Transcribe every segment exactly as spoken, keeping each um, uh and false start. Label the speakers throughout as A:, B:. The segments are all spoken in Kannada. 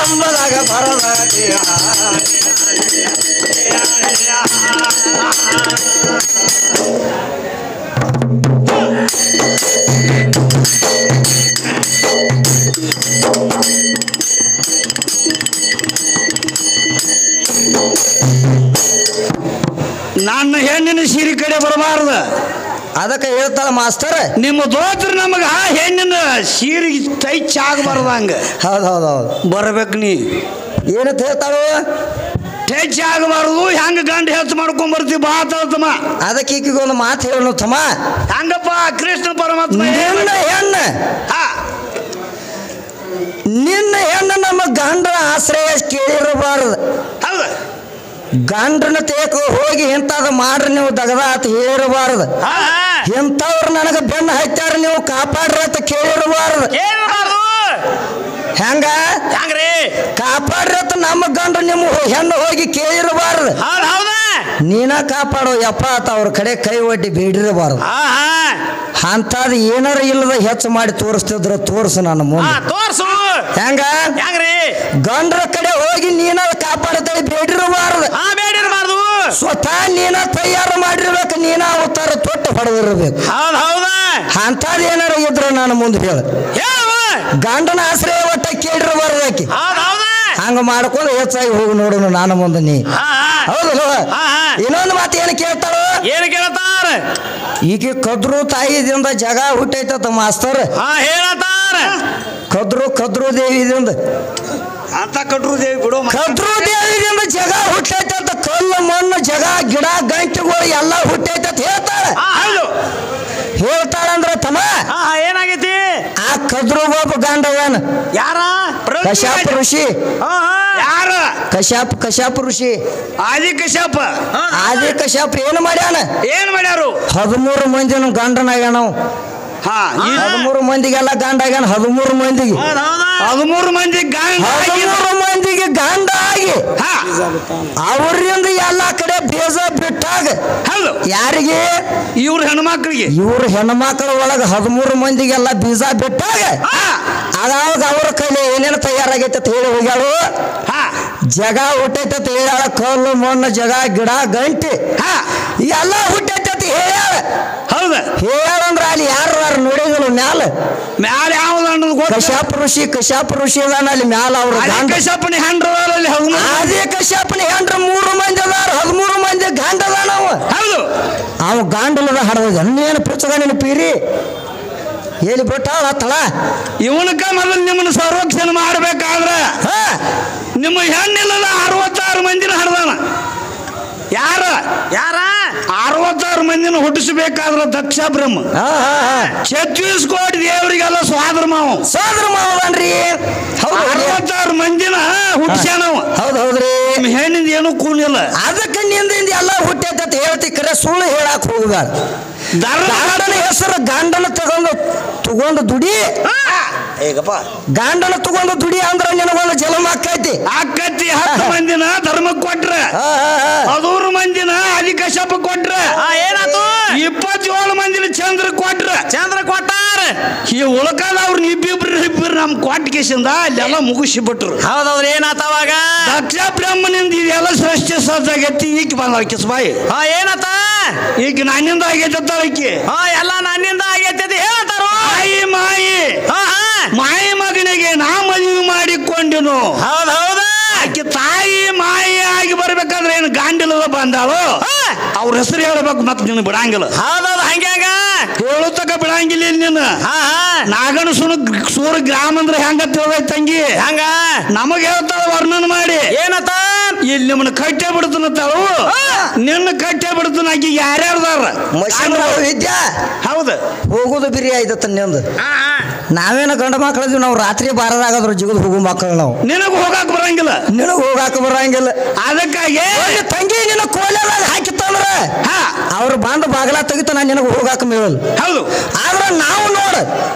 A: ಕಂಬದಾಗ ಬರದ
B: ನನ್ನ ಹೆಣ್ಣಿನ ಸೀರೆ ಕಡೆ ಬರಬಾರ್ದು
A: ಅದಕ್ಕೆ ಹೇಳ್ತಾಳ ಮಾಸ್ತರ್
B: ನಿಮ್ಮ ದೋತ್ರ ನಮಗ ಹೆಣ್ಣಿನ ಸೀರೆ ಟೈಚ್ ಆಗಬಾರ್ದಂಗ
A: ಹೌದು ಹೌದು ಹೌದು
B: ಬರ್ಬೇಕು ನೀ
A: ಏನಂತ ಹೇಳ್ತಾಳು
B: ಟೈಚ್ ಆಗಬಾರ್ದು ಹೆಂಗ ಗಂಡ ಹೆಚ್ಚು ಮಾಡ್ಕೊಂಡ್ ಬರ್ತೀವಿ ಬಾ ತಮ್ಮ
A: ಅದಕ್ಕೆ ಈಕಿಗೆ ಒಂದು ಮಾತು ಹೇಳನು ತಮ್ಮ
B: ಹಂಗಪ್ಪ ಕೃಷ್ಣ ಪರಮಾತ್ಮ
A: ನಿನ್ನ ಹೆಣ್ಣು ನಿನ್ನ ಹೆಣ್ಣು ನಮ್ಮ ಗಂಡನ ಆಶ್ರಯ ಕೇಳಿರಬಾರದು
B: ಹೌದು
A: ಗಂಡನ ತೇಕ ಹೋಗಿ ಇಂಥದ್ದು ಮಾಡ್ರಿ ನೀವು ದಗದಾತ ಹೇಳಿರಬಾರದು ಇಂಥವ್ರು ನನಗೆ ಬೆನ್ನು ಹಚ್ಚಾರ ನೀವು ಕಾಪಾಡ್ರಿ ಅಂತ ಕೇಳಿರಬಾರದು ಹೆಂಗ
B: ಹೆಂಗ್ರಿ
A: ಕಾಪಾಡ್ರಿ ಅಂತ ನಮ್ಮ ಗಂಡ ನಿಮ್ಮ ಹೆಣ್ಣು ಹೋಗಿ ಕೇಳಿರಬಾರದು ನೀನ ಕಾಪಾಡೋ ಯಪ್ಪ ಆತ ಅವ್ರ ಕಡೆ ಕೈ ಒಡ್ಡಿ ಬೇಡಿರಬಾರದು ಅಂತದ್ ಏನಾರ ಇಲ್ಲದ ಹೆಚ್ಚು ಮಾಡಿ ತೋರಿಸ್ತಿದ್ರ ತೋರ್ಸು ನನ್ನ ಮುಂದೆ
B: ತೋರ್ಸು
A: ಹೆಂಗ
B: ಹೆಂಗ್ರಿ
A: ಗಂಡ್ರ ಕಡೆ ಹೋಗಿ ನೀನ ಕಾಪಾಡ್ತೇಳಿ ಬೇಡಿರಬಾರದು
B: ಬೇಡಿರಬಾರ್ದು
A: ಸ್ವತಃ ನೀನ ತಯಾರು ಮಾಡಿರ್ಬೇಕು ನೀನ ಅವತಾರ ತೊಟ್ಟು ಹೊಡೆದಿರ್ಬೇಕು
B: ಹೌದ್ ಹೌದಾ
A: ಅಂತದ್ ಏನಾರ ಇದ್ರ ನಾನು ಮುಂದೆ ಹೇಳ ಗಂಡನ ಆಶ್ರಯ ಒಟ್ಟ ಕೇಳಿರಬಾರ್ದು ಆಕಿ ಹಂಗ ಮಾಡ್ಕೊಂಡು ಹೆಚ್ಚಾಗಿ ಹೋಗಿ ನೋಡೋಣ ನಾನು ಮುಂದೆ ನೀ ಹೌದಲ್ಲ ಇನ್ನೊಂದು ಮಾತು ಏನು ಕೇಳ್ತಾಳು
B: ಏನು ಕೇಳ್ತಾರ
A: ಈಗ ಕದ್ರು ತಾಯಿದಿಂದ ಜಗ ಹುಟ್ಟೈತ ಮಾಸ್ತರ್
B: ಹೇಳತಾರ
A: ಕದ್ರು ಕದ್ರು ದೇವಿದಿಂದ
B: ಅಂತ ಕಟ್ರು ದೇವಿ ಬಿಡು
A: ಕದ್ರು ದೇವಿದಿಂದ ಜಗ ಹುಟ್ಟೈತ ಕಲ್ಲು ಮಣ್ಣು ಜಗ ಗಿಡ ಗಂಟೆಗಳು ಎಲ್ಲ ಹುಟ್ಟೈತ ಹೇಳ್ತಾಳೆ ಹೇಳ್ತಾಳಂದ್ರ ತಮ್ಮ
B: ಏನಾಗೈತಿ
A: ಆ ಕದ್ರು ಒಬ್ಬ ಗಂಡವನ
B: ಯಾರ
A: ಕಶ್ಯಪ ಋಷಿ
B: ಯಾರ
A: ಕಶ್ಯಪ ಕಶ್ಯಪ ಋಷಿ
B: ಆದಿ ಕಶ್ಯಪ
A: ಆದಿ ಕಶ್ಯಪ ಏನು ಮಾಡ್ಯಾನ
B: ಏನ್ ಮಾಡ್ಯಾರು
A: ಹದಿಮೂರು ಮಂದಿನ ಗಂಡನಾಗ್ಯಾನ ನಾವು ಹದಿಮೂರು ಮಂದಿಗೆಲ್ಲ ಗಂಡ ಆಗ್ಯಾನ ಹದಿಮೂರು ಮಂದಿಗೆ
B: ಹದಿಮೂರು ಮಂದಿ
A: ಹದಿಮೂರು ಮಂದಿಗೆ ಗಂಡ ಆಗಿ ಅವರಿಂದ ಎಲ್ಲಾ ಕಡೆ ಬೇಜ ಬಿಟ್ಟಾಗ
B: ಹೌದು
A: ಯಾರಿಗೆ
B: ಇವ್ರ ಹೆಣ್ಮಕ್ಳಿಗೆ
A: ಇವ್ರ ಹೆಣ್ಮಕ್ಳ ಒಳಗ ಹದಿಮೂರು ಮಂದಿಗೆಲ್ಲ ಬೀಜ ಬಿಟ್ಟಾಗ ಅದಾಗ ಅವ್ರ ಕೈಲಿ ಏನೇನು ತಯಾರಾಗೈತೆ ಅಂತ ಹೇಳಿ ಹೋಗ್ಯಾಳು ಜಗ ಹುಟ್ಟೈತೆ ಅಂತ ಹೇಳ್ಯಾಳ ಕಲ್ಲು ಮಣ್ಣು ಜಗ ಗಿಡ ಗಂಟೆ ಎಲ್ಲ ಹುಟ್ಟೈತೆ ಅಂತ ಹೇಳ್ಯಾಳ
B: ಹೌದ
A: ಹೇಳ್ಯಾಳಂದ್ರ ಅಲ್ಲಿ ಯಾರು ಯಾರು ನೋಡಿದ್ರು ಮ್ಯಾಲ
B: ಮ್ಯಾಲ ಯಾವ್ದು
A: ಕಶ್ಯಪ ಋಷಿ ಕಶ್ಯಪ ಋಷಿ ಅದಾನ ಅಲ್ಲಿ ಮ್ಯಾಲ ಅವ್ರ
B: ಕಶ್ಯಪನಿ ಹೆಂಡ್ರ
A: ಅದೇ ಕಶ್ಯಪನಿ ಹೆಂಡ್ರ ಮೂರು ಮಂದಿ ಅದಾರ ಹದಿಮೂರು ಮಂದಿ ಗಂಡ ಅದಾನ ಅವ
B: ಹೌದು
A: ಅವ ಗಂಡಲದ ಹಡದ ನೀನು ಪುಚ್ಚಗ ನೀನು ಪೀರಿ ಹೇಳಿ ಬಿಟ್ಟಾಳ ತಳ
B: ಇವನಕ ಮೊದಲು ನಿಮ್ಮನ್ನ ಸಂರಕ್ಷಣೆ ಮಾಡ್ಬೇಕಾದ್ರ ನಿಮ್ಮ ಹೆಣ್ಣಿಲ್ಲದ ಅರವತ್ತಾರು ಮಂದಿನ ಹಡ್ದಾನ ಯಾರ ಯಾರ ಅರವತ್ತಾರು ಮಂದಿನ ಹುಟ್ಟಿಸಬೇಕಾದ್ರ ದಕ್ಷ ಬ್ರಹ್ಮ ಛತ್ತೀಸ್ ಕೋಟಿ ದೇವರಿಗೆಲ್ಲ ಸ್ವಾದ್ರ ಮಾವು
A: ಸ್ವಾದ್ರ ಮಾವನ್ರಿ
B: ಅರವತ್ತಾರು ಮಂದಿನ ಹುಟ್ಟಿಸ್ಯಾನವ
A: ಹೌದ್ ಹೌದ್ರಿ
B: ಹೆಣ್ಣಿಂದ ಏನು ಕೂನಿಲ್ಲ
A: ಅದಕ್ಕೆ ನಿಂದಿಂದ ಎಲ್ಲ ಹುಟ್ಟೈತೆ ಅಂತ ಹೇಳ್ತಿ ಕರೆ ಸುಳ್ಳು ಹೇಳಕ್ ಹೋಗ್ಬೇಡ ಗಂಡನ ಹೆಸರು ಗಂಡನ ತಗೊಂಡು ತಗೊಂಡು ದುಡಿ ಈಗಪ್ಪ ಗಂಡನ ತಗೊಂಡು ದುಡಿ ಅಂದ್ರ ನಿನಗೊಂದು ಜನ್ಮ ಆಕೈತಿ
B: ಆಕೈತಿ ಹತ್ತು ಮಂದಿನ ಧರ್ಮಕ್ಕೆ ಕೊಟ್ರ ಹದಿಮೂರು ಮಂದಿನ ಆದಿಕಶ್ಯಪ ಕೊಟ್ರ ಏನಾಯ್ತು ಇಪ್ಪತ್ತೇಳು ಮಂದಿನ ಚಂದ್ರ ಕೊಟ್ರ ಚಂದ್ರ ಕೊಟ್ಟಾರ ಈ ಉಳಕಾಲ ಅವ್ರನ್ನ ಇಬ್ಬಿಬ್ರು ಇಬ್ರು ನಮ್ ಕ್ವಾಟಿಕೇಶಿಂದ ಅಲ್ಲೆಲ್ಲ ಮುಗಿಸಿ ಬಿಟ್ರು
A: ಹೌದವ್ರು ಏನಾತವಾಗ
B: ದಕ್ಷ ಬ್ರಹ್ಮನಿಂದ ಇದೆಲ್ಲ ಸೃಷ್ಟಿ ಸಜ್ಜಾಗೈತಿ ಈಗ ಬಂದ ಕಿಸ್ಬಾಯಿ
A: ಹಾ ಏನಾತ
B: ಈಗ ನನ್ನಿಂದ ಆಗೈತೆ ಆಕಿ
A: ಹಾ ಎಲ್ಲ ನನ್ನಿಂದ ಆಗೈತೆ ಹೇಳ್ತಾರ
B: ಮಾಯಿ ಮಾಯಿ ಮಾಯಿ ಮಗನಿಗೆ ನಾ ಮದುವೆ ಮಾಡಿಕೊಂಡೆನು
A: ಹೌದ್ ಹೌದ
B: ಆಕೆ ತಾಯಿ ಮಾಯಿ ಆಗಿ ಬರ್ಬೇಕಾದ್ರೆ ಏನು ಗಾಂಡಿಲದ ಬಂದಾಳು ಅವ್ರ ಹೆಸರು ಹೇಳ್ಬೇಕು ಮತ್ ನಿನ್ ಬಿಡಂಗಿಲ್ಲ
A: ಹೌದೌದು ಹಂಗ್ಯಾಗ
B: ಹೇಳುತ್ತಕ ಬಿಡಂಗಿಲ್ಲ ನೀನು ನಾಗನ ಸುಣ ಸೂರ ಗ್ರಾಮ ಅಂದ್ರೆ ಹೆಂಗ ತಿಳಿದೈತಿ ತಂಗಿ
A: ಹಂಗ
B: ನಮಗ್ ಹೇಳ್ತಾಳ ವರ್ಣನ ಮಾಡಿ
A: ಏನತ್ತ
B: ಇಲ್ಲಿ ನಿಮ್ಮನ್ನ ಕಟ್ಟೆ ಬಿಡ್ತಾನತ್ತಾಳು ನಿನ್ನ ಕಟ್ಟೆ ಬಿಡ್ತಾನ ಆಕಿ ಯಾರ್ಯಾರ್ದಾರ
A: ವಿದ್ಯಾ
B: ಹೌದು
A: ಹೋಗುದು ಬಿರಿ ಆಯ್ತತ್ತ ನಿಂದು ನಾವೇನ ಗಂಡ ಮಕ್ಕಳಿದ್ವಿ ನಾವು ರಾತ್ರಿ ಬಾರದಾಗದ್ರು ಜಿಗದ್ ಹೋಗು ಮಕ್ಕಳು ನಾವು
B: ನಿನಗ ಹೋಗಾಕ ಬರಂಗಿಲ್ಲ
A: ನಿನಗ್ ಹೋಗಾಕ ಬರಂಗಿಲ್ಲ ಅದಕ್ಕಾಗಿ ತಂಗಿ ನಿನ್ನ ಕೋಲೆದಾಗ ಹಾಕಿತ್ತಂದ್ರ ಅವ್ರು ಬಂದು ಬಾಗಲ ತೆಗಿತ ನಾನು ನಿನಗ ಹೋಗಾಕ ಮೇಳಲ್
B: ಹೌದು
A: ಆದ್ರ ನಾವು ನೋಡ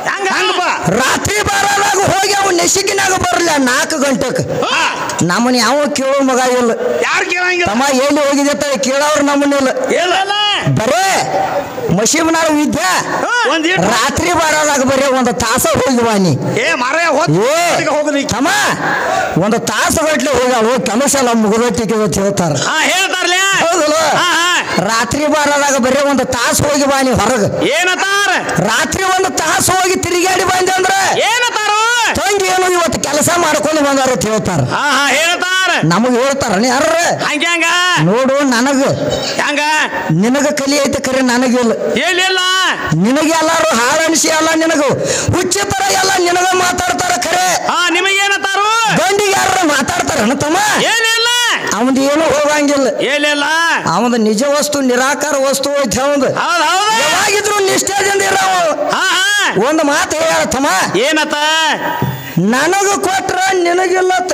A: ರಾತ್ರಿ ಬಾರದಾಗ ಹೋಗಿ ಅವ್ ನೆಸಿಕಿನಾಗ ಬರಲ್ಲ ನಾಲ್ಕು ಗಂಟೆಕ್ ನಮ್ಮನ್ನ ಯಾವ ಕೇಳೋ ಮಗ ಇಲ್ಲ
B: ಯಾರು ಕೇಳಂಗಿಲ್ಲ
A: ತಮ್ಮ ಎಲ್ಲಿ ಹೋಗಿದೆ ಕೇಳವ್ರು ನಮ್ಮನ್ನಿಲ್ಲ
B: ಇಲ್ಲ
A: ಬರೇ ಮಶೀಬ್ನಾಳ ವಿದ್ಯಾ
B: ಒಂದ್ ಇಟ್ಟು
A: ರಾತ್ರಿ ಬರೋದಾಗ ಬರೀ ಒಂದು ತಾಸ ಹೋಗಿವಾನಿ
B: ಏ ಮಾರಾಯ
A: ಏ
B: ಹೋಗ್ಲಿ
A: ತಮ್ಮ ಒಂದು ತಾಸು ಗಟ್ಲೆ ಹೋಗಾಳು ಕೆಲಸ ಎಲ್ಲ ಮುಗಿದೊಟ್ಟಿಗೆ ಹೇಳ್ತಾರ
B: ಹೇಳ್ತಾರಲ್ಲ
A: ಹೌದಲ್ಲ ರಾತ್ರಿ ಬರೋದಾಗ ಬರೀ ಒಂದು ತಾಸು ಹೋಗಿ ಬಾನಿ ಹೊರಗ
B: ಏನತಾರ
A: ರಾತ್ರಿ ಒಂದು ತಾಸು ಹೋಗಿ ತಿರುಗಾಡಿ ಬಂದೆ ಅಂದ್ರೆ
B: ಏನತಾರು
A: ತಂಗಿ ಏನು ಇವತ್ತು ಕೆಲಸ ಮಾಡ್ಕೊಂಡು ಬಂದಾರ ಅಂತ ಹೇಳ್ತಾರ
B: ಹೇಳ್ತಾರ
A: ನಮಗ್ ಹೇಳ್ತಾರ ಯಾರ
B: ಹಂಗ ಹಂಗ
A: ನೋಡು ನನಗ
B: ಹಂಗ
A: ನಿನಗ ಕಲಿ ಐತೆ ಕರೆ ನನಗಿಲ್ಲ
B: ಏನಿಲ್ಲ
A: ನಿನಗೆ ಎಲ್ಲಾರು ಹಾಳು ಅನಿಸಿ ಎಲ್ಲ ನಿನಗ ಹುಚ್ಚ ತರ ಎಲ್ಲ ನಿನಗ ಮಾತಾಡ್ತಾರ ಖರೆ
B: ನಿಮಗೇನತಾರು
A: ಗಂಡಿಗೆ ಯಾರ ಮಾತಾಡ್ತಾರ ತಮ್ಮ
B: ಏನಿಲ್ಲ
A: ಅವನ್ ಏನು ಹೋಗಂಗಿಲ್ಲ
B: ಏನಿಲ್ಲ
A: ಅವನ ನಿಜ ವಸ್ತು ನಿರಾಕಾರ ವಸ್ತು ಐತೆ ಅವಂದು ಯಾವಾಗಿದ್ರು ನಿಷ್ಠೆದಿಂದ ಇರೋ ಒಂದು ಮಾತು ಹೇಳತ್ತಮ್ಮ
B: ಏನತ್ತ
A: ನನಗ ಕೊಟ್ರ ನಿನಗಿಲ್ಲತ್ತ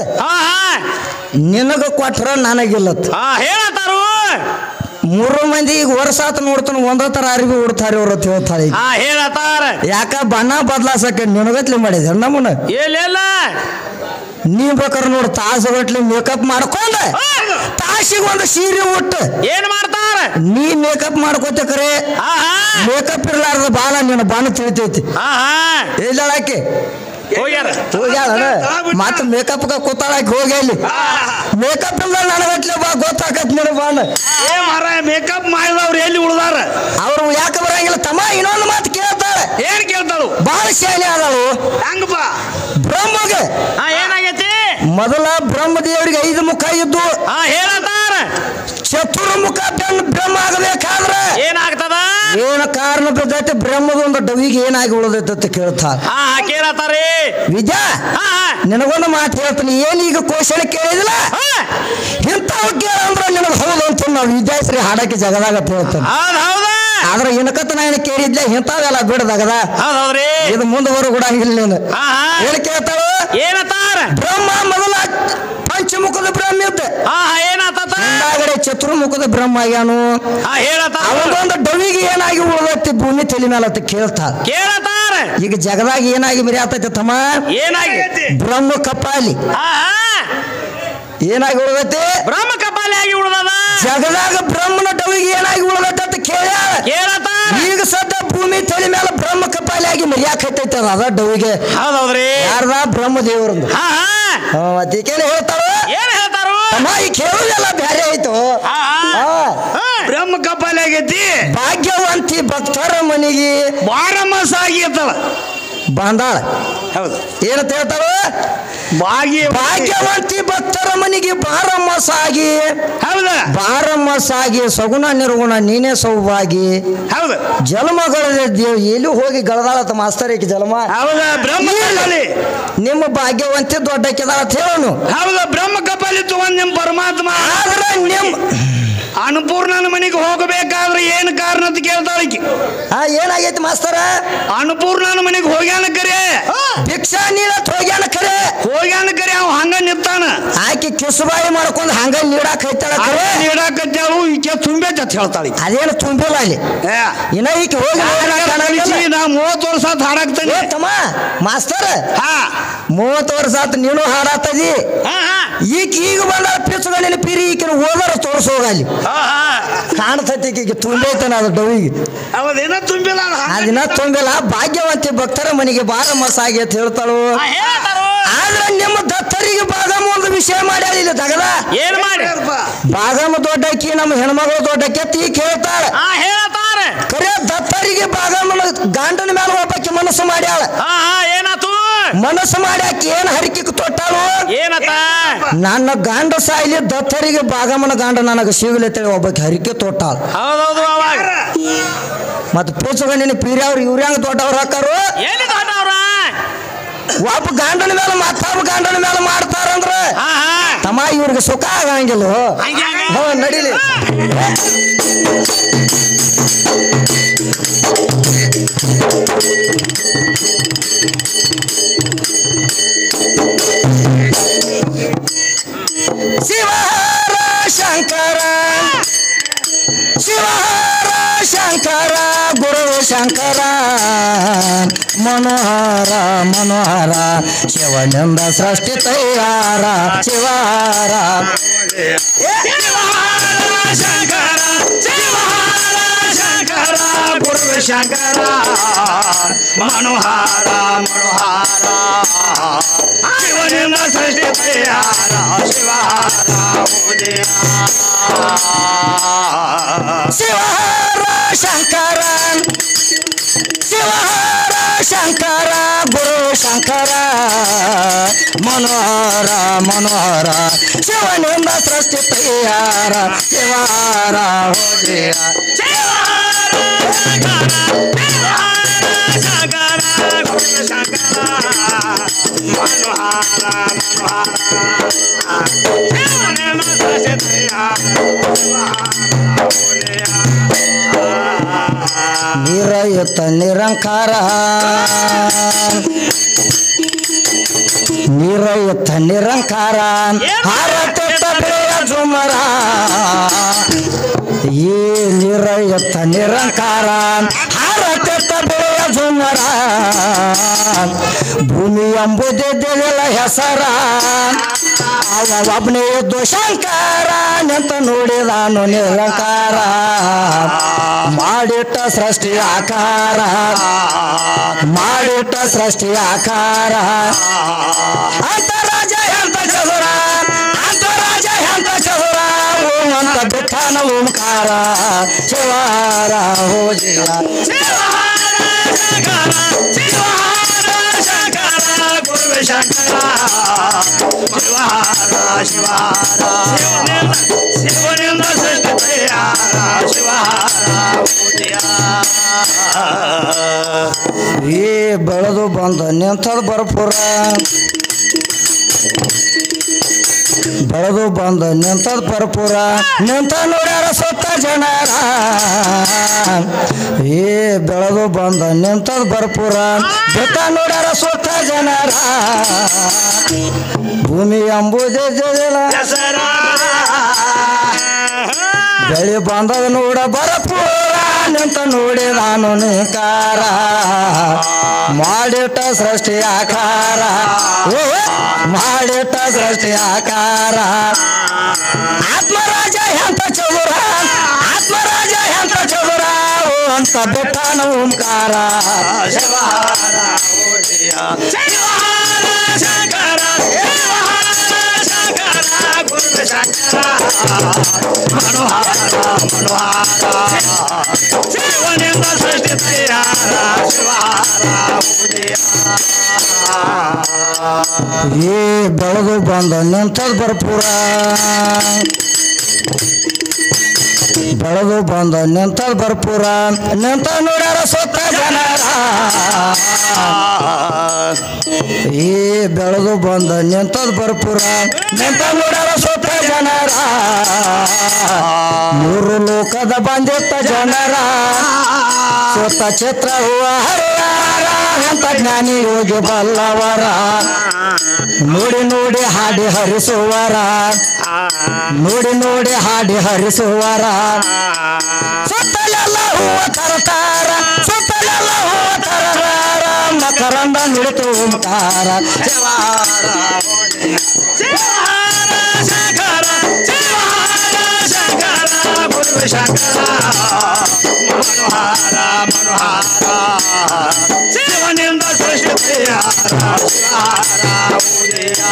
A: ನಿನಗ ಕೊಟ್ರ ನನಗಿಲ್ಲತ್ತ
B: ಹೇಳತ್ತಾರು
A: ಮೂರು ಮಂದಿ ಈಗ ವರ್ಷಾತ ನೋಡ್ತಾನ ಒಂದ ತರ ಅರಿವಿ ಉಡ್ತಾರ ಅವ್ರ ಹೇಳ್ತಾಳೆ
B: ಹೇಳತ್ತಾರ
A: ಯಾಕ ಬಣ್ಣ ಬದ್ಲಾಸಕ್ಕೆ ನಿನಗತ್ಲೆ ಮಾಡಿದ ನಮ್ಮನ್ನ
B: ಏನಿಲ್ಲ
A: ನೀ ಬೇಕಾರೆ ನೋಡು ತಾಸುಗಟ್ಲೆ ಮೇಕಪ್ ಮಾಡ್ಕೊಂಡ ತಾಸಿಗೆ ಒಂದು ಸೀರೆ ಉಟ್ಟು
B: ಏನ್ ಮಾಡ್ತಾರ
A: ನೀ ಮೇಕಪ್ ಮಾಡ್ಕೋತ ಕರೆ ಮೇಕಪ್ ಇರ್ಲಾರ್ದ ಬಾಳ ನಿನ್ನ ಬಾಣ ತಿಳಿತೈತಿ ಎಲ್ಲಾಕೆ ಹೋಗ್ಯಾಳ ಮತ್ತ ಮೇಕಪ್ ಕೂತಾಳಕ್ಕೆ ಹೋಗಿ ಅಲ್ಲಿ ಮೇಕಪ್ ಇಲ್ಲ ನನಗಟ್ಲೆ ಬಾ ಗೊತ್ತಾಕತ್ ನಿನ್ನ ಬಾಣ
B: ಏ ಮಾರಾಯ ಮೇಕಪ್ ಮಾಡಿದವ್ರು ಎಲ್ಲಿ ಉಳ್ದಾರ
A: ಅವ್ರು ಯಾಕೆ ಬರಂಗಿಲ್ಲ ತಮ್ಮ ಇನ್ನೊಂದು ಮಾತು ಕೇಳ್ತಾಳೆ
B: ಏನ್ ಕೇಳ್ತಾಳು
A: ಬಾಳ ಶಾಲೆ ಆದಳು
B: ಹೆಂಗಪ್ಪ
A: ಬ್ರಹ್ಮಗೆ
B: ಏನಾಗೈತಿ
A: ಮೊದಲ ಬ್ರಹ್ಮದೇವರಿಗೆ ಐದು ಮುಖ ಇದ್ದು
B: ಹೇಳತಾರ
A: ಚತುರ್ಮುಖ ಬ್ರಹ್ಮ ಆಗಬೇಕಾದ್ರ
B: ಏನಾಗ್ತದ
A: ಏನ ಕಾರಣ ಬಿದ್ದೈತೆ ಬ್ರಹ್ಮದ ಒಂದು ಡವಿಗೆ ಏನಾಗಿ ಉಳಿದೈತೆ ಅಂತ ಕೇಳ್ತಾರ
B: ಕೇಳತಾರಿ
A: ವಿದ್ಯಾ ನಿನಗೊಂದು ಮಾತು ಹೇಳ್ತೀನಿ ಏನೀಗ ಕೋಶಲ ಕೇಳಿದಿಲ್ಲ ಇಂಥವ್ ಕೇಳಂದ್ರ ನಿನಗೆ ಹೌದು ಅಂತ ನಾವು ವಿದ್ಯಾಶ್ರೀ ಹಾಡಕ್ಕೆ ಜಗದಾಗ ಹೇಳ್ತಾನೆ ಆದ್ರೆ ಇನ್ಕತ್ತ ನಾನು ಕೇಳಿದ್ಲೆ ಇಂಥವೆಲ್ಲ ಬಿಡದಾಗದ ಇದು ಮುಂದುವರೆ ಕೂಡ ಇಲ್ಲ ನೀನು ಏನ್ ಕೇಳ್ತಾಳು
B: ಏನತಾರ
A: ಬ್ರಹ್ಮ ಮೊದಲ ಪಂಚಮುಖದ ಬ್ರಹ್ಮ ಇದ್ದ ಹಿಂದಾಗಡೆ ಚತುರ್ಮುಖದ ಬ್ರಹ್ಮ ಆಗ್ಯಾನು ಅವನೊಂದು ಡವಿಗೆ ಏನಾಗಿ ಉಳಿದೈತಿ ಭೂಮಿ ತಲೆ ಮೇಲೆ ಅಂತ ಕೇಳ್ತಾರ
B: ಕೇಳತಾರ
A: ಈಗ ಜಗದಾಗ ಏನಾಗಿ ಮಿರಿ ಆತೈತಿ ತಮ್ಮ
B: ಏನಾಗೈತಿ
A: ಬ್ರಹ್ಮ ಕಪಾಲಿ ಏನಾಗಿ ಉಳಿದೈತಿ
B: ಬ್ರಹ್ಮ ಕಪಾಲಿ ಆಗಿ ಉಳಿದದ
A: ಜಗದಾಗ ಬ್ರಹ್ಮನ ಡವಿಗೆ ಏನಾಗಿ ಉಳಿದೈತಿ ಅಂತ ಕೇಳ್ಯಾಳ
B: ಕೇಳತಾರ
A: ಈಗ ಸದ್ಯ ಭೂಮಿ ತಲೆ ಮೇಲೆ ಬ್ರಹ್ಮ ಕಪಾಲಿ ಆಗಿ ಮಿರಿಯಾಕೈತೈತಿ ಅದ ಡವಿಗೆ
B: ಹೌದೌದ್ರಿ
A: ಯಾರದ ಬ್ರಹ್ಮ ದೇವರಂದು ಅದಕ್ಕೇನು ಹೇಳ್ತಾರ
B: ಏನ್ ಹೇಳ್ತಾರು
A: ಅಮ್ಮ ಈ ಕೇಳುದೆಲ್ಲ ಬೇರೆ ಆಯ್ತು
B: ಬ್ರಹ್ಮ ಕಪಾಲಿ ಆಗೈತಿ
A: ಭಾಗ್ಯವಂತಿ ಭಕ್ತರ ಮನೆಗೆ
B: ಬಾರಮಾಸ ಆಗಿರ್ತಲ್ಲ
A: ಬಾಂದಾಳ
B: ಹೌದು
A: ಏನಂತ ಹೇಳ್ತಾರ
B: ಭಾಗ್ಯ
A: ಭಾಗ್ಯವಂತಿ ಭಕ್ತರ ಮನೆಗೆ ಬಾರಮ್ಮಸಾಗಿ
B: ಹೌದ
A: ಬಾರಮ್ಮಸಾಗಿ ಸಗುಣ ನಿರ್ಗುಣ ನೀನೇ ಸೌಭಾಗಿ
B: ಹೌದು
A: ಜನ್ಮಗಳ ದೇವ್ ಎಲ್ಲಿ ಹೋಗಿ ಗಳದಾಳತ್ತ ಮಾಸ್ತರ್ ಈಕೆ ಜನ್ಮ
B: ಹೌದ ಬ್ರಹ್ಮ ಕಪಾಲಿ
A: ನಿಮ್ಮ ಭಾಗ್ಯವಂತಿ ದೊಡ್ಡಕ್ಕಿದಾಳ ಅಂತ ಹೇಳೋನು
B: ಹೌದ ಬ್ರಹ್ಮ ಕಪಾಲಿ ತಗೊಂಡ್ ನಿಮ್ ಪರಮಾತ್ಮ
A: ಆದ್ರೆ ನಿಮ್
B: ಅನ್ನಪೂರ್ಣನ ಮನೆಗೆ ಹೋಗಬೇಕಾದ್ರೆ ಏನ್ ಕಾರಣ ಅಂತ ಕೇಳ್ತಾಳಿಕೆ
A: ಆ ಏನಾಗೈತಿ ಮಾಸ್ತರ
B: ಅನ್ನಪೂರ್ಣನ ಮನೆಗೆ ಹೋಗ್ಯಾನ ಕರೆ
A: ಭಿಕ್ಷಾ ನೀಡತ್ ಹೋಗ್ಯಾನ ಕರೆ
B: ಹೋಗ್ಯಾನ ಕರೆ ಅವ್ ಹಂಗ ನಿಂತಾನ
A: ಆಕೆ ಕಿಸುಬಾಯಿ ಮಾಡ್ಕೊಂಡು ಹಂಗ ನೀಡಾಕ್ ಐತಾಳ ಕರೆ
B: ನೀಡಾಕತ್ತಾಳು ಈಕೆ ತುಂಬೈತೆ ಅಂತ ಹೇಳ್ತಾಳಿ
A: ಅದೇನು ತುಂಬಿಲ್ಲ ಅಲ್ಲಿ ಇನ್ನ ಈಕೆ ಹೋಗಿ
B: ನಾ ಮೂವತ್ತು ವರ್ಷ ಆತ್ ಹಾಡಾಕ್ತಾನೆ
A: ತಮ್ಮ ಮಾಸ್ತರ್
B: ಹಾ
A: ಮೂವತ್ತು ವರ್ಷ ಆತ್ ನೀನು ಹಾಡಾತದಿ ಈಗ ಈಗ ಬಂದ ಪಿಸುಗಳಿನ ಪಿರಿ ಈಕಿನ ಹೋದಾರ ತೋರ್ಸೋಗಲ್ಲಿ ಕಾಣ್ತೈತಿ ಈಗ ತುಂಬೈತಾನ ಅದು ಡವಿಗೆ
B: ಅವದೇನ ತುಂಬಿಲ್ಲ
A: ಅದಿನ ತುಂಬಿಲ್ಲ ಭಾಗ್ಯವಂತಿ ಭಕ್ತರ ಮನೆಗೆ ಬಾರಮಸಾಗಿ ಅಂತ ಹೇಳ್ತಾಳು ಆದ್ರೆ ನಿಮ್ಮ ದತ್ತರಿಗೆ ಬಾದಾಮ ಒಂದು ವಿಷಯ ಮಾಡ್ಯಾಳ ಇಲ್ಲಿ ತಗದ
B: ಏನ್ ಮಾಡಿ
A: ಬಾದಾಮ ದೊಡ್ಡಕ್ಕಿ ನಮ್ಮ ಹೆಣ್ಮಗಳು ದೊಡ್ಡಕ್ಕಿ ತೀ ಕೇಳ್ತಾಳ
B: ಹೇಳ್ತಾರ
A: ಕರೆ ದತ್ತರಿಗೆ ಬಾದಾಮನ ಗಾಂಡನ ಮೇಲೆ ಒಬ್ಬಕ್ಕೆ ಮನಸ್ಸು ಮಾಡ್ಯಾಳ
B: ಏನಾತು
A: ಮನಸ್ಸು ಮಾಡ್ಯಾಕ ಏನ್ ಹರಿಕೆ ತೊಟ್ಟಾಳು
B: ಏನತ್ತ
A: ನನ್ನ ಗಾಂಡ ಸಾಯ್ಲಿ ದತ್ತರಿಗೆ ಬಾಗಮನ ಗಾಂಡ ನನಗೆ ಸಿಗಲತ್ತೇಳಿ ಒಬ್ಬಕ್ಕೆ ಹರಿಕೆ ತೊಟ್ಟಾಳ
B: ಹೌದೌದು ಅವಾಗ
A: ಮತ್ತ ಪೂಸಗಣ್ಣಿನ ಪೀರಿ ಅವ್ರು ಇವ್ರ ಹೆಂಗ ದೊಡ್ಡವ್ರು ಹಾಕಾರು
B: ಎಲ್ಲಿ ದೊಡ್ಡವ್ರ
A: ಒಬ್ಬ ಗಾಂಡನ ಮೇಲೆ ಮತ್ತೊಬ್ಬ ಗಾಂಡನ ಮೇಲೆ ಮಾಡ್ತಾರಂದ್ರ ತಮ್ಮ ಇವ್ರಿಗೆ ಸುಖ ಆಗಂಗಿಲ್ಲ ಹೋ ನಡೀಲಿ ಶಿವಹರ ಶಂಕರ ಶಿವಹರ ಶಂಕರ ಗುರು ಶಂಕರ ಮನೋಹರ ಮನೋಹರ ಶಿವನಿಂದ ಸೃಷ್ಟಿ ತಯಾರ ಶಿವಹರ
B: ಶಂಕರ ಶಿವಹರ ಶಂಕರ ಗುರು ಶಂಕರ ಮನೋಹಾರ ಮನೋಹಾರ ಶಿವನಿಂದ ಸೃಷ್ಟಿ ತಯಾರ ಶಿವಹಾರ ಉದಯ
A: ಶಿವಹಾರ ಶಂಕರ ಶಿವಹಾರ ಶಂಕರ ಗುರು ಶಂಕರ ಮನೋಹರ ಮನೋಹರ ಶಿವನಿಂದ ಸೃಷ್ಟಿ ತಯಾರ ಶಿವಹಾರ ಹೋದೆಯ ನಿರಯುತ ನಿರಂಕಾರ ನಿರಯುತ ನಿರಂಕಾರ ಹಾರತ ಬೆಳೆಯ ಜುಮರ ಈ ನಿರಯುತ ನಿರಂಕಾರ ಹಾರತ ಬೆಳೆಯ ಜುಮರ ಭೂಮಿ ಎಂಬುದಿದ್ದಿಲ್ಲ ಹೆಸರ ಅವ ಒಬ್ಬನೇ ಇದ್ದು ಶಂಕರ ನಿಂತ ನೋಡಿದಾನು ನಿರಂಕಾರ ಮಾಡಿಟ್ಟ ಸೃಷ್ಟಿ ಆಕಾರ ಮಾಡಿಟ್ಟ ಸೃಷ್ಟಿ ಆಕಾರ ಅಂತರಾಜ ಎಂತ ಚದುರ ಅಂತರಾಜ ಎಂತ ಚದುರ ಓಂ ಅಂತ ಬಿಟ್ಟಾನ ಓಂಕಾರ ಶಿವಾರ ಹೋಜಿಯ
B: ಗುರು ಶಂಕರ ಶಿವಹಾರ ಶಿವಹಾರ ಶಿವನಿಂದ ಸೃಷ್ಟಿ ತಯಾರ ಶಿವಹಾರ ಉದಯ
A: ಈ ಬೆಳೆದು ಬಂದ ನಿಂತದ ಬರ್ಪುರ ಬೆಳೆದು ಬಂದ ನಿಂತದ ಬರ್ಪುರ ನಿಂತ ನೋಡ್ಯಾರ ಸೊತ್ತ ಜನರ ಈ ಬೆಳೆದು ಬಂದ ನಿಂತದ ಬರ್ಪುರ ಬಿಟ್ಟ ನೋಡ್ಯಾರ ಸೊತ್ತ ಜನರ ಭೂಮಿ ಎಂಬುದೇ
B: ಹೆಸರ
A: ಬೆಳಿ ಬಂದದ ನೋಡ ಬರಪುರ ನಿಂತ ನೋಡಿದಾನು ನಿಕಾರ ಮಾಡಿಟ್ಟ ಸೃಷ್ಟಿ ಆಕಾರ ಏ ಮಾಡಿಟ್ಟ ಸೃಷ್ಟಿ ಆಕಾರ ಆತ್ಮರಾಜ ಎಂತ ಚದುರ ಆತ್ಮರಾಜ ಎಂತ ಚದುರ ಓ ಅಂತ ಬೆಟ್ಟಾನ ಓಂಕಾರ
B: ಶಿವಹಾರ ಉದಯ ಶಿವಹಾರ ಶಂಕರ ಶಿವಹಾರ ಶಂಕರ ಗುರು ಶಂಕರ ಮನೋಹಾರ ಮನೋಹಾರ ಶಿವನಿಂದ ಸೃಷ್ಟಿ ತಯಾರ ಶಿವಹಾರ ಉದಯ
A: ಈ ಬೆಳೆದು ಬಂದ ನಿಂತದ ಬರ್ಪುರ ಬೆಳೆದು ಬಂದ ನಿಂತದ ಬರ್ಪುರ ನಿಂತ ನೋಡ್ಯಾರ ಸೊತ್ತ ಜನರ ಈ ಬೆಳೆದು ಬಂದ ನಿಂತದ ಬರ್ಪುರ ನಿಂತ ನೋಡ್ಯಾರ ಸೊತ್ತ ಜನರ ಮೂರು ಲೋಕದ ಬಂದಿತ್ತ ಜನರ ಸೊತ್ತ ಚಿತ್ರ ಹೂವ ಹರಿಯಾರ ಅಂತ ಜ್ಞಾನಿ ಯೋಗಿ ಬಲ್ಲವರ ನೋಡಿ ನೋಡಿ ಹಾಡಿ ಹರಿಸುವರ ನೋಡಿ ನೋಡಿ ಹಾಡಿ ಹರಿಸುವರ ಸುತ್ತಲೆಲ್ಲ ಹೂವ ತರತಾರ ಸುತ್ತಲೆಲ್ಲ ಹೂವ ತರತಾರ ಮಕರಂದ ನಿಡಿತು ಓಂಕಾರ
B: ಶಿವಹಾರ ಶಿವಹಾರ ಶಂಕರ ಶಿವಹಾರ ಶಂಕರ ಗುರು ಶಂಕರ ಮನೋಹಾರ ಮನೋಹಾರ ಶಿವನಿಂದ ಸೃಷ್ಟಿ ತಯಾರ ಶಿವಹಾರ ಉದಯ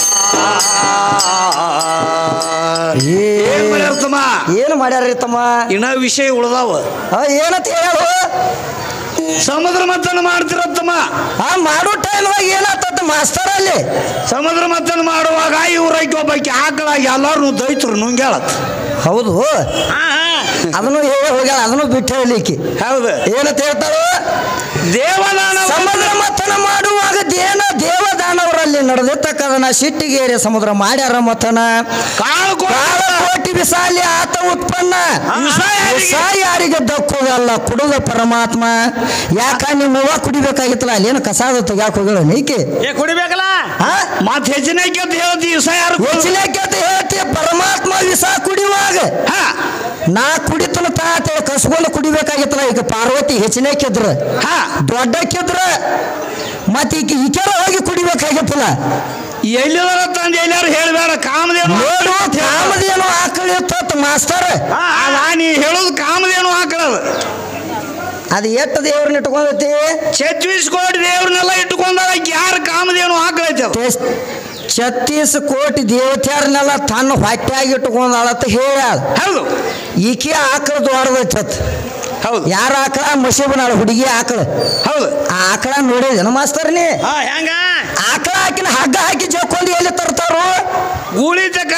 B: ಏನ್ ಮಾಡ್ಯಾರ ತಮ್ಮ
A: ಏನು ಮಾಡ್ಯಾರ್ರಿ ತಮ್ಮ
B: ಇನ್ನ ವಿಷಯ ಉಳ್ದಾವ
A: ಏನಂತ ಹೇಳು
B: ಸಮುದ್ರ ಮಥನ ಮಾಡ್ತಿರತ್ತಮ್ಮ
A: ಆ ಮಾಡೋ ಟೈಮ್ದಾಗ ಏನಾಗ್ತದ ಮಾಸ್ತರ್ ಅಲ್ಲಿ
B: ಸಮುದ್ರ ಮಥನ ಮಾಡುವಾಗ ಇವ್ರೈಕೆ ಒಬ್ಬಾಕಿ ಆಕಳಾಗಿ ಎಲ್ಲಾರು ದೈತ್ರು ನುಂಗ್ಯಾಳತ್
A: ಹೌದು ಅದನ್ನು ಹೇಳಿ ಹೋಗ್ಯಾಳ ಅದನ್ನು ಬಿಟ್ಟು ಹೇಳಲಿಕ್ಕೆ
B: ಹೌದು
A: ಏನಂತ ಹೇಳ್ತಾಳು
B: ದೇವದಾನ
A: ಸಮುದ್ರ ಮಥನ ಮಾಡುವಾಗ ದೇನ ದೇವದಾನವರಲ್ಲಿ ನಡೆದಿರ್ತಕ್ಕದನ್ನ ಸಿಟ್ಟಿಗೇರಿ ಸಮುದ್ರ ಮಾಡ್ಯಾರ ಮಥನ
B: ಕಾಳು
A: ಕಾಳ ಕೋಟಿ ವಿಸಾಲಿ ಆತ ಉತ್ಪನ್ನ ವಿಷ ಯಾರಿಗೆ ದಕ್ಕುದಲ್ಲ ಕುಡುದ ಪರಮಾತ್ಮ ಯಾಕ ನಿಮ್ಮ ಹೂವ ಕುಡಿಬೇಕಾಗಿತ್ತಲ್ಲ ಅಲ್ಲೇನು ಕಸಾದ ತೆಗ್ಯಾಕ ಹೋಗಳ ನೀಕೆ
B: ಏ ಕುಡಿಬೇಕಲ್ಲ ಮತ್ ಹೆಚ್ಚಿನ ಹೇಳ್ತಿ ವಿಷ ಯಾರು
A: ಹೆಚ್ಚಿನ ಹೇಳ್ತಿ ಪರಮಾತ್ಮ ವಿಷ ಕುಡಿಯುವಾಗ ನಾ ಕುಡಿತನ ತಾತ ಕಸ್ಕೊಂಡು ಕುಡಿಬೇಕಾಗಿತ್ತಲ್ಲ ಈಗ ಪಾರ್ವತಿ ಹೆಚ್ಚಿನ ಕೆದ್ರ ದೊಡ್ಡ ಕೆದ್ರ ಮತ್ತೆ ಈಗ ಈಕೆರ ಹೋಗಿ ಕುಡಿಬೇಕಾಗಿತ್ತಲ್ಲ
B: ಎಲ್ಲಿದಾರ ತಂದೆ ಎಲ್ಲಾರು ಹೇಳ್ಬೇಡ ಕಾಮಧೇನು
A: ನೋಡು ಕಾಮಧೇನು ಆಕಳಿ ಇತ್ತ ಮಾಸ್ತರ್
B: ನೀ ಹೇಳೋದು ಕಾಮಧೇನು ಆಕಳದು
A: ಅದು ಎಷ್ಟು ದೇವ್ರನ್ನ ಇಟ್ಕೊಂಡೈತಿ
B: ಛತ್ತೀಸ್ ಕೋಟಿ ದೇವ್ರನ್ನೆಲ್ಲ ಇಟ್ಕೊಂಡಾಗ ಯಾರ ಕಾಮದೇವನು ಹಾಕೈತಿ ಅದು
A: ಛತ್ತೀಸ್ ಕೋಟಿ ದೇವತೆಯರನ್ನೆಲ್ಲ ತನ್ನ ಹೊಟ್ಟೆಯಾಗಿ ಇಟ್ಕೊಂಡಾಳತ್ತ ಹೇಳ್ಯಾಳ
B: ಹೌದು
A: ಈಕೆ ಆಕಳ ದೊಡ್ಡದೈತಿ
B: ಹೌದು
A: ಯಾರ ಆಕಳ ಮಸೀಬನಾಳ ಹುಡುಗಿ ಆಕಳ
B: ಹೌದು
A: ಆ ಆಕಳ ನೋಡಿದೇನ ಮಾಸ್ತರ್ನಿ
B: ಹೆಂಗ
A: ಆಕಳ ಹಾಕಿನ ಹಗ್ಗ ಹಾಕಿ ಜಕ್ಕೊಂಡು ಎಲ್ಲಿ ತರ್ತಾರು
B: ಗೂಳಿ ತಕ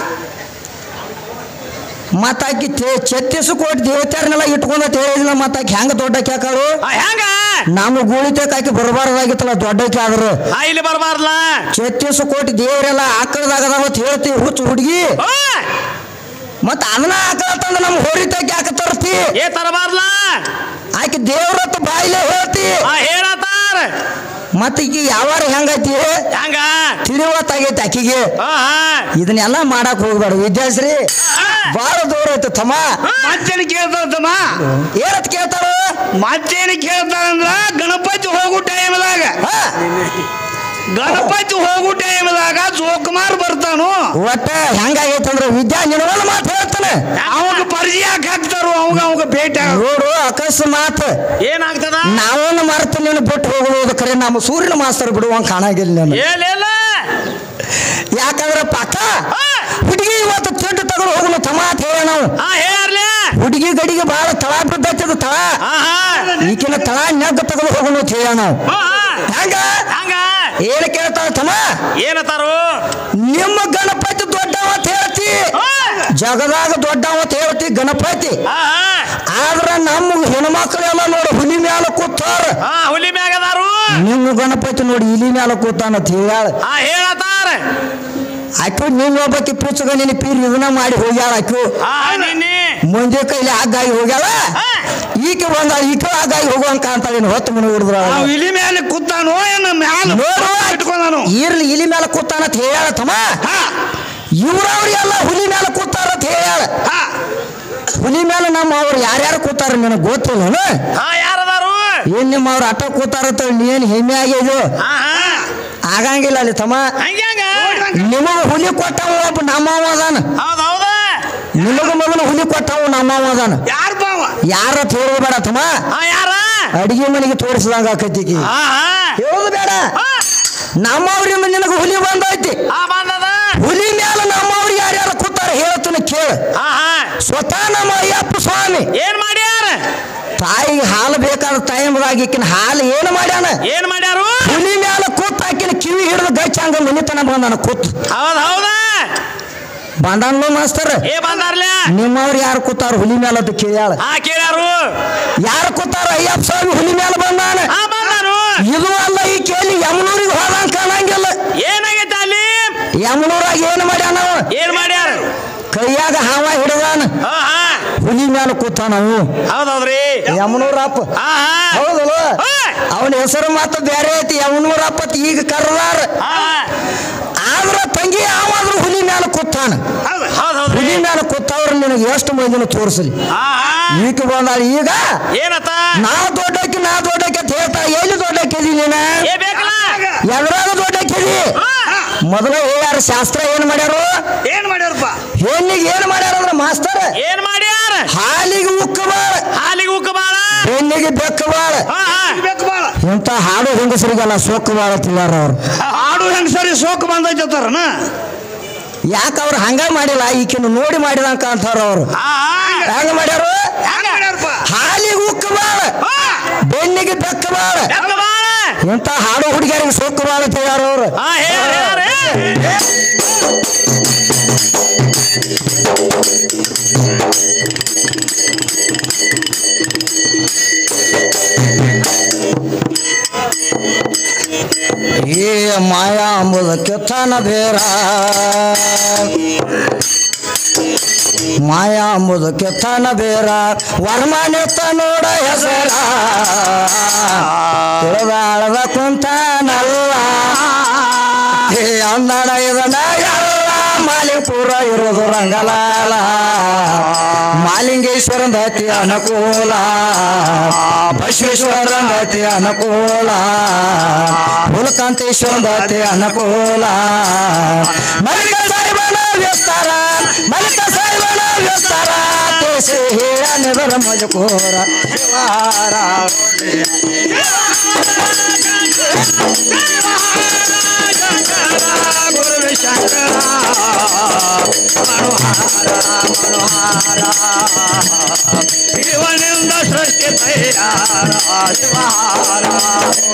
A: ಮತ್ತಾಕಿ ಛತ್ತೀಸ್ ಕೋಟಿ ದೇವತೆಯರನ್ನೆಲ್ಲ ಇಟ್ಕೊಂಡಂತ ಹೇಳಿದಿಲ್ಲ ಮತ್ತಾಕಿ ಹೆಂಗ ದೊಡ್ಡಕ್ಕೆ ಹಾಕಳು
B: ಹೆಂಗ
A: ನಮ್ಮ ಗೂಳಿ ತಕಾಕಿ ಬರಬಾರ್ದಾಗಿತ್ತಲ್ಲ ದೊಡ್ಡಕ್ಕೆ ಆದ್ರು
B: ಇಲ್ಲಿ ಬರಬಾರ್ದಲ್ಲ
A: ಛತ್ತೀಸ್ ಕೋಟಿ ದೇವರೆಲ್ಲ ಆಕಳದಾಗದ ಅಂತ ಹೇಳ್ತೀವಿ ಹುಚ್ಚು ಹುಡುಗಿ ಮತ್ತ ಅದನ್ನ ಆಕಳ ತಂದ ನಮ್ ಹೋರಿ ತಕ್ಕಿ ಹಾಕ ತರ್ತಿ
B: ಏ ತರಬಾರ್ಲ
A: ಆಕಿ ದೇವ್ರತ್ತ ಬಾಯಿಲೆ ಹೇಳ್ತಿ
B: ಹೇಳತ್ತಾರ
A: ಮತ್ತ ಈಗ ಯಾವಾರ ಹೆಂಗೈತಿ
B: ಹೆಂಗ
A: ತಿಳಿವತ್ತಾಗೈತಿ ಆಕಿಗೆ ಇದನ್ನೆಲ್ಲ ಮಾಡಕ್ ಹೋಗ್ಬೇಡ ವಿದ್ಯಾಶ್ರೀ ಬಾಳ ದೂರ ಐತಿ ತಮ್ಮ
B: ಮತ್ತೇನು ಕೇಳ್ತಾರ ತಮ್ಮ
A: ಏನತ್ ಕೇಳ್ತಾರ
B: ಮತ್ತೇನು ಕೇಳ್ತಾರಂದ್ರ ಗಣಪತಿ ಹೋಗೋ ಟೈಮ್ದಾಗ ಗಣಪತಿ ಹೋಗೋ ಟೈಮ್ದಾಗ ಜೋಕುಮಾರ್ ಬರ್ತಾನು
A: ಒಟ್ಟ ಹೆಂಗಾಗೈತಂದ್ರ ವಿದ್ಯಾ ನಿನವಲ್ಲ ಮಾತು ಹೇಳ್ತಾನೆ
B: ಅವಾಗ ಪರಿಚಯ ಹಾಕ್ತಾರು ಅವಾಗ ಅವಾಗ ಭೇಟಿ
A: ನೋಡು ಅಕಸ್ಮಾತ್
B: ಏನಾಗ್ತದ
A: ನಾವೊಂದು ಮರ್ತ ನೀನು ಬಿಟ್ಟು ಹೋಗುವುದು ಖರೆ ನಮ್ಮ ಸೂರ್ಯನ ಮಾಸ್ತರ್ ಬಿಡುವಂಗ ಕಾಣಾಗಿಲ್ಲ ನಾನು ಯಾಕಂದ್ರ ಪಕ್ಕ ಹುಡುಗಿ ಇವತ್ತು ತಿಂಡು ತಗೊಂಡು ಹೋಗುನು ತಮಾತ್ ಹೇಳ ನಾವು ಹುಡುಗಿ ಗಡಿಗೆ ಬಹಳ ತಳ ಬಿದ್ದೈತದ ತಳ ಈಕಿನ ತಳ ನೆಗ್ಗ ತಗೊಂಡು ಹೋಗುನು ಅಂತ ಹೇಳ ನಾವು ಹೆಂಗ ಏನ್ ಕೇಳ್ತಾವ ತಮ್ಮ
B: ಏನತಾರು
A: ನಿಮ್ಮ ಗಣಪತಿ ದೊಡ್ಡವ ಅಂತ ಹೇಳ್ತಿ ಜಗದಾಗ ದೊಡ್ಡವ ಅಂತ ಹೇಳ್ತಿ ಗಣಪತಿ ಆದ್ರ ನಮ್ಮ ಹೆಣ್ಮಕ್ಳೆಲ್ಲ ನೋಡಿ ಹುಲಿ ಮ್ಯಾಲ ಕೂತಾರ
B: ಹುಲಿ ಮ್ಯಾಗದಾರು
A: ನಿಮ್ಮ ಗಣಪತಿ ನೋಡಿ ಇಲಿ ಮ್ಯಾಲ ಕೂತಾನ ಅಂತ ಹೇಳ
B: ಹೇಳತಾರ
A: ಆಕೆ ನೀನ್ ಒಬ್ಬಕ್ಕೆ ಪುಸ್ತಕ ನಿನ್ನ ಪೀರ್ ಇದನ್ನ ಮಾಡಿ ಹೋಗ್ಯಾಳ ಆಕೆ ಮುಂದೆ ಕೈಲಿ ಆಗಾಗಿ ಹೋಗ್ಯಾಳ ಈಕೆ ಒಂದ ಈಕೆ ಆಗಾಗಿ ಹೋಗುವಂಗ ಕಾಣ್ತಾಳೆ ಹೊತ್ತು ಮನೆ ಹಿಡಿದ್ರ
B: ಇಲಿ ಮೇಲೆ ಕೂತಾನೋ ನೋಡು
A: ಇರ್ಲಿ ಇಲಿ ಮೇಲೆ ಕೂತಾನ ಅಂತ ಹೇಳ್ಯಾಳ ತಮ್ಮ ಇವ್ರವ್ರಿಗೆಲ್ಲ ಹುಲಿ ಮೇಲೆ ಕೂತಾರ ಅಂತ ಹೇಳ್ಯಾಳ ಹುಲಿ ಮೇಲೆ ನಮ್ಮ ಅವ್ರು ಯಾರ್ಯಾರು ಕೂತಾರ ನನಗೆ ಗೊತ್ತಿಲ್ಲ
B: ಯಾರದಾರು
A: ಏನ್ ನಿಮ್ಮ ಅವ್ರ ಆಟ ಕೂತಾರತ್ತ ನೀನ್ ಹೆಮ್ಮೆ ಆಗಿದ್ದು ಆಗಂಗಿಲ್ಲ ಅಲ್ಲಿ ತಮ್ಮ ನಿಮಗ ಹುಲಿ ಕೊಟ್ಟವ ಒಬ್ಬ ನಮ್ಮವ ಅದಾನ ನಿಮಗ ಮಗನ ಹುಲಿ ಕೊಟ್ಟವ ನಮ್ಮವ ಅದಾನ ಯಾರ ತೋರ್ಬೇಡ ತಮ್ಮ ಅಡಿಗೆ ಮನೆಗೆ ತೋರಿಸಿದಂಗ ಆಕೈತಿ ಹೇಳುದು ಬೇಡ ನಮ್ಮವ್ರಿಂದ ನಿನಗ ಹುಲಿ ಬಂದೈತಿ ಹುಲಿ ಮ್ಯಾಲ ನಮ್ಮವ್ರು ಯಾರ್ಯಾರು ಕೂತಾರ ಹೇಳ್ತಾನೆ ಕೇಳ ಸ್ವತಃ ನಮ್ಮ ಅಯ್ಯಪ್ಪ ಸ್ವಾಮಿ
B: ಏನ್ ಮಾಡ್ಯಾರ
A: ತಾಯಿಗೆ ಹಾಲು ಬೇಕಾದ ಟೈಮ್ದಾಗ ಈಕಿನ ಹಾಲು ಏನು ಮಾಡ್ಯಾನ
B: ಏನ್ ಮಾಡ್ಯಾರು
A: ಹುಲಿ ಮ್ಯಾಲ ಕೂತ್ ಆಕಿನ ಕಿವಿ ಹಿಡಿದು ಗಚ್ಚ ಹಂಗ ಮನಿತನ ಬಂದಾನ ಕೂತ್
B: ಹೌದ ಹೌದ
A: ಬಂದಾನ ಮಾಸ್ತರ್
B: ಏ ಬಂದಾರ್ಲ
A: ನಿಮ್ಮವ್ರು ಯಾರು ಕೂತಾರ ಹುಲಿ ಮ್ಯಾಲ ಅಂತ ಕೇಳ್ಯಾಳ
B: ಹಾ ಕೇಳ್ಯಾರು
A: ಯಾರು ಕೂತಾರ ಅಯ್ಯಪ್ಪ ಸ್ವಾಮಿ ಹುಲಿ ಮ್ಯಾಲ ಬಂದಾನ ಇದು ಅಲ್ಲ ಈ ಕೇಳಿ ಯಮನೂರಿಗೆ ಹೋದಂಗ ಕಾಣಂಗಿಲ್ಲ
B: ಏನಾಗೈತೆ ಅಲ್ಲಿ
A: ಯಮನೂರಾಗ ಏನು ಮಾಡ್ಯಾನ
B: ಏನ್ ಮಾಡ್ಯಾರ
A: ಕೈಯಾಗ ಹಾವ ಹಿಡದಾನ ಹುಲಿ ಮ್ಯಾಲ ಕೂತಾನ
B: ಹೌದೌದ್ರಿ
A: ಯಮನೂರಪ್ಪ ಹೌದಲ್ಲ ಅವನ ಹೆಸರು ಮಾತ್ರ ಬೇರೆ ಐತಿ ಯಮನೂರಪ್ಪ ಈಗ ಕರ್ದಾರ ಆದ್ರ ತಂಗಿ ಯಾವಾದ್ರೂ ಹುಲಿ ಮ್ಯಾಲ ಕೂತಾನ ಹುಲಿ ಮ್ಯಾಲ ಕೂತವ್ರ ನಿನಗೆ ಎಷ್ಟು ಮಂದಿನ ತೋರಿಸಲಿ ಈಗ ಬಂದಾಳ ಈಗ
B: ಏನತ್ತ
A: ನಾ ದೊಡ್ಡಕ್ಕೆ ನಾ ದೊಡ್ಡಕ್ಕೆ ಅಂತ ಹೇಳ್ತಾ ಎಲ್ಲಿ ದೊಡ್ಡಕ್ಕಿದಿ ನೀನ ಎದ್ರಾಗ ದೊಡ್ಡಕ್ಕಿದಿ ಮೊದಲು ಯಾರು ಶಾಸ್ತ್ರ ಏನ್ ಮಾಡ್ಯಾರು
B: ಏನ್ ಮಾಡ್ಯಾರಪ್ಪ
A: ಹೆಣ್ಣಿಗೆ ಏನ್ ಮಾಡ್ಯಾರ ಅಂದ್ರ ಮಾಸ್ತರ್
B: ಏನ್ ಮಾಡ್ಯಾರ
A: ಹಾಲಿಗೆ ಉಕ್ಕ ಬಾಳ
B: ಹಾಲಿಗೆ ಉಕ್ಕ ಬಾಳ
A: ಹೆಣ್ಣಿಗೆ ಬೆಕ್ಕ ಬಾಳ
B: ಬೆಕ್ಕ ಬಾಳ
A: ಇಂತ ಹಾಡು ಹೆಂಗಸರಿಗೆಲ್ಲ ಸೋಕ್ ಬಾಳ ತಿಳ್ಯಾರ ಅವ್ರು
B: ಹಾಡು ಹೆಂಗಸರಿ ಸೋಕ್ ಬಂದೈತಾರನ
A: ಯಾಕ ಅವ್ರು ಹಂಗ ಮಾಡಿಲ್ಲ ಈಕಿನ ನೋಡಿ ಮಾಡಿದಂಕ ಅಂತಾರ ಅವ್ರು ಹೆಂಗ ಮಾಡ್ಯಾರು ಹಾಲಿಗೆ ಉಕ್ಕ ಬಾಳ ಬೆಣ್ಣಿಗೆ ಬೆಕ್ಕ ಬಾಳ ಇಂತ ಹಾಡು ಹುಡುಗಿಯರಿಗೆ ಸೋಕ್ ಬಾಳ ತಿಳ್ಯಾರ ಅವ್ರು ಏ ಮಾಯಾ ಅಂಬುದ ಕೆತ್ತನ ಬೇರ ಮಾಯಾ ಅಂಬುದ ಕೆತ್ತನ ಬೇರ ವರ್ಮನೆತ್ತ ನೋಡ ಹೆಸರ ತಿಳಿದಾಳದ ಕುಂತಾನಲ್ಲ ಹೇ ಅಂದಣ ಇದನ್ನ ಎಲ್ಲ ಮಾಲಿಪುರ ಇರೋದು ರಂಗಲಾಲ ಮಾಲಿಂಗೇಶ್ವರನ ದತಿ ಅನುಕೂಲ ಬಸವೇಶ್ವರನ ದತಿ ಅನುಕೂಲ ಹುಲಕಾಂತೇಶ್ವರನ ದತಿ ಅನುಕೂಲ ಮಲ್ಲಿಕ ಸಾಹಿಬನ ವ್ಯಸ್ತಾರ ಮಲ್ಲಿಕ ಸಾಹಿಬನ ವ್ಯಸ್ತಾರ ಕಳಿಸಿ ಹೇಳ ನೆದರ ಮಜಕೋರ ಶಿವಾರ
B: ಗುರು ಶಂಕರ ಮನೋಹಾರ ಮನೋಹಾರ ಶಿವನಿಂದ ಸೃಷ್ಟಿ ತಯಾರ ಶಿವಾರ